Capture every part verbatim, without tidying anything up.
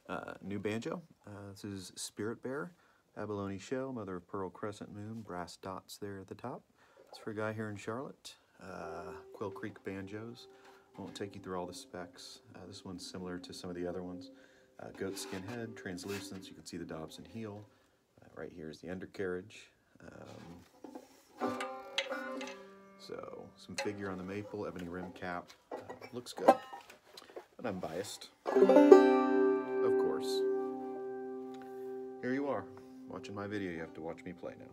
Uh, new banjo. Uh, this is Spirit Bear, abalone shell, mother of pearl crescent moon, brass dots there at the top. It's for a guy here in Charlotte. Uh, Quail Creek Banjos. I won't take you through all the specs. Uh, this one's similar to some of the other ones. Uh, goat skin head, translucence. You can see the Dobson heel. Uh, right here is the undercarriage. Um, so some figure on the maple, ebony rim cap. Uh, looks good, but I'm biased. Of course. Here you are, watching my video. You have to watch me play now.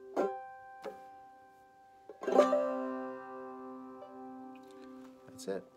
That's it.